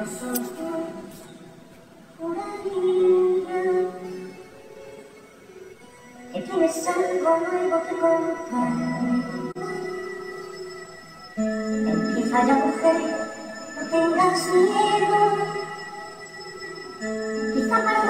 nosotros una niña que tienes algo nuevo que contar. Empieza ya, mujer, no tengas miedo, quizá para